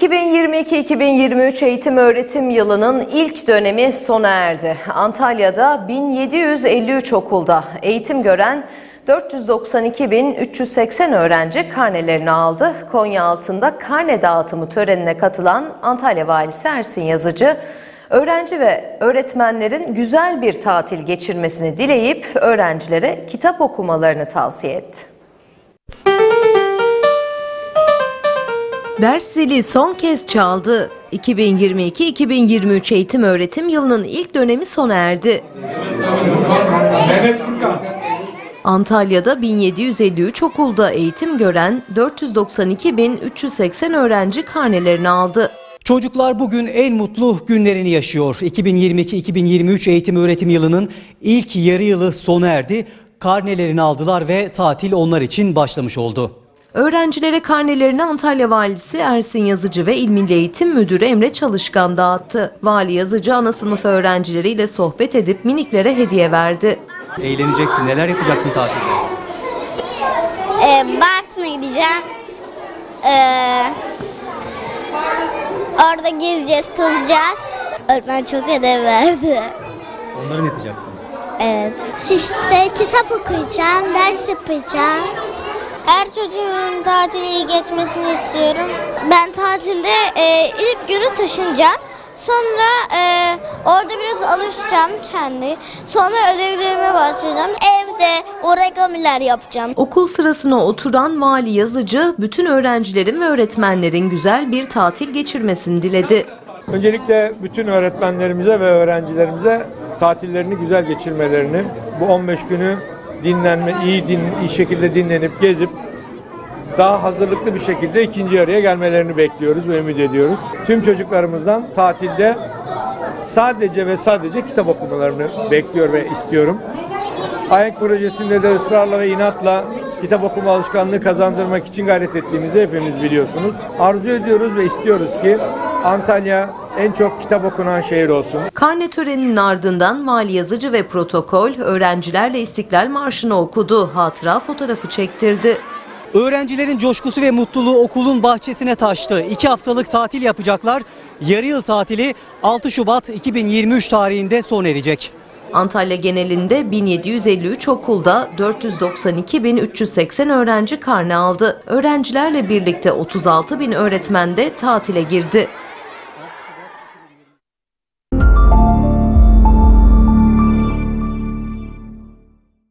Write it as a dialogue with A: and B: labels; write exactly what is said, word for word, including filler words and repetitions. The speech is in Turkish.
A: iki bin yirmi iki iki bin yirmi üç eğitim öğretim yılının ilk dönemi sona erdi. Antalya'da bin yedi yüz elli üç okulda eğitim gören dört yüz doksan iki bin üç yüz seksen öğrenci karnelerini aldı. Konyaaltı'nda karne dağıtımı törenine katılan Antalya Valisi Ersin Yazıcı, öğrenci ve öğretmenlerin güzel bir tatil geçirmesini dileyip öğrencilere kitap okumalarını tavsiye etti. Ders zili son kez çaldı. iki bin yirmi iki iki bin yirmi üç eğitim öğretim yılının ilk dönemi sona erdi. Antalya'da bin yedi yüz elli üç okulda eğitim gören dört yüz doksan iki bin üç yüz seksen öğrenci karnelerini aldı.
B: Çocuklar bugün en mutlu günlerini yaşıyor. iki bin yirmi iki iki bin yirmi üç eğitim öğretim yılının ilk yarı yılı sona erdi. Karnelerini aldılar ve tatil onlar için başlamış oldu.
A: Öğrencilere karnelerini Antalya Valisi Ersin Yazıcı ve İl Milli Eğitim Müdürü Emre Çalışkan dağıttı. Vali Yazıcı ana sınıf öğrencileriyle sohbet edip miniklere hediye verdi.
B: Eğleneceksin, neler yapacaksın tatilde?
C: Ee, Bartın'a gideceğim. Ee, orada gezeceğiz, tozacağız. Öğretmen çok ödev verdi.
B: Onları mı yapacaksın?
C: Evet. İşte kitap okuyacağım, ders yapacağım. Her çocuğun tatili iyi geçmesini istiyorum. Ben tatilde e, ilk günü taşınacağım. Sonra e, orada biraz alışacağım kendi. Sonra ödevlerime başlayacağım. Evde origamiler yapacağım.
A: Okul sırasına oturan Vali Yazıcı, bütün öğrencilerin ve öğretmenlerin güzel bir tatil geçirmesini diledi.
D: Öncelikle bütün öğretmenlerimize ve öğrencilerimize tatillerini güzel geçirmelerini, bu on beş günü dinlenme, iyi, din, iyi şekilde dinlenip gezip daha hazırlıklı bir şekilde ikinci yarıya gelmelerini bekliyoruz ve ümit ediyoruz. Tüm çocuklarımızdan tatilde sadece ve sadece kitap okumalarını bekliyor ve istiyorum. AYENK projesinde de ısrarla ve inatla kitap okuma alışkanlığı kazandırmak için gayret ettiğimizi hepimiz biliyorsunuz. Arzu ediyoruz ve istiyoruz ki Antalya en çok kitap okunan şehir olsun.
A: Karne töreninin ardından Vali Yazıcı ve protokol öğrencilerle İstiklal Marşı'nı okudu, hatıra fotoğrafı çektirdi.
B: Öğrencilerin coşkusu ve mutluluğu okulun bahçesine taştı. İki haftalık tatil yapacaklar. Yarı yıl tatili altı Şubat iki bin yirmi üç tarihinde sona erecek.
A: Antalya genelinde bin yedi yüz elli üç okulda dört yüz doksan iki bin üç yüz seksen öğrenci karne aldı. Öğrencilerle birlikte otuz altı bin öğretmen de tatile girdi.